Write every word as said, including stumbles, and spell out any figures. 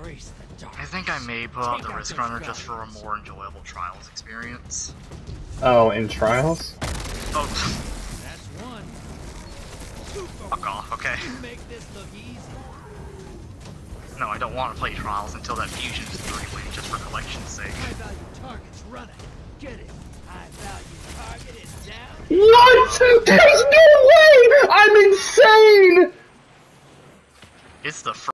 Embrace the dark. I think I may put on the Risk Runner just for a more enjoyable Trials experience. Oh, in Trials? Oh. That's one. Fuck off, okay. You make this look easy. No, I don't want to play Trials until that fusion is three-way, just for collection's sake. High value target's running. Get it. High value target is down. What? There's no way! I'm insane! It's the